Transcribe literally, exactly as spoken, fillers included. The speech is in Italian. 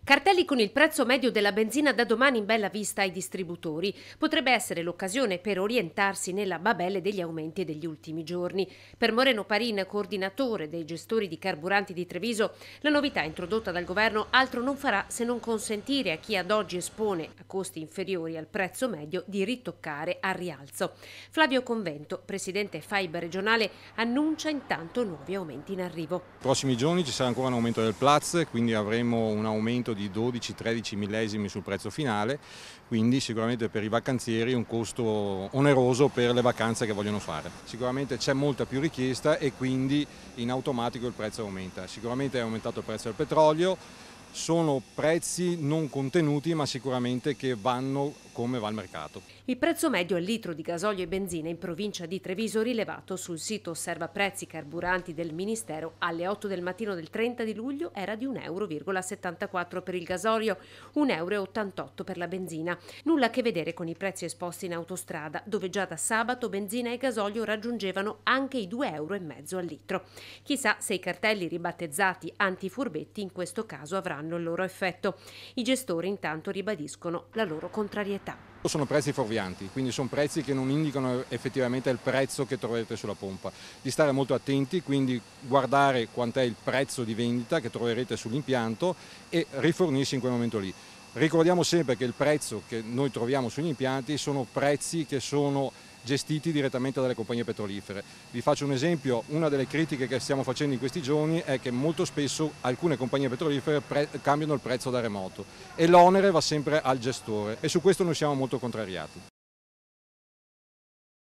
Cartelli con il prezzo medio della benzina da domani in bella vista ai distributori. Potrebbe essere l'occasione per orientarsi nella babele degli aumenti degli ultimi giorni. Per Moreno Parin, coordinatore dei gestori di carburanti di Treviso, la novità introdotta dal governo altro non farà se non consentire a chi ad oggi espone a costi inferiori al prezzo medio di ritoccare al rialzo. Flavio Convento, presidente F A I B regionale, annuncia intanto nuovi aumenti in arrivo. Nei prossimi giorni ci sarà ancora un aumento del Platz, quindi avremo un aumento di dodici tredici millesimi sul prezzo finale, quindi sicuramente per i vacanzieri un costo oneroso per le vacanze che vogliono fare. Sicuramente c'è molta più richiesta e quindi in automatico il prezzo aumenta. Sicuramente è aumentato il prezzo del petrolio, sono prezzi non contenuti ma sicuramente che vanno come va il mercato. Il prezzo medio al litro di gasolio e benzina in provincia di Treviso rilevato sul sito Osserva Prezzi Carburanti del Ministero alle otto del mattino del trenta di luglio era di un euro e settantaquattro per il gasolio, un euro e ottantotto per la benzina. Nulla a che vedere con i prezzi esposti in autostrada, dove già da sabato benzina e gasolio raggiungevano anche i due euro e mezzo al litro. Chissà se i cartelli ribattezzati antifurbetti in questo caso avranno il loro effetto. I gestori intanto ribadiscono la loro contrarietà. Sono prezzi fuorvianti, quindi sono prezzi che non indicano effettivamente il prezzo che troverete sulla pompa. Di stare molto attenti, quindi guardare quant'è il prezzo di vendita che troverete sull'impianto e rifornirsi in quel momento lì. Ricordiamo sempre che il prezzo che noi troviamo sugli impianti sono prezzi che sono gestiti direttamente dalle compagnie petrolifere. Vi faccio un esempio, una delle critiche che stiamo facendo in questi giorni è che molto spesso alcune compagnie petrolifere cambiano il prezzo da remoto e l'onere va sempre al gestore e su questo noi siamo molto contrariati.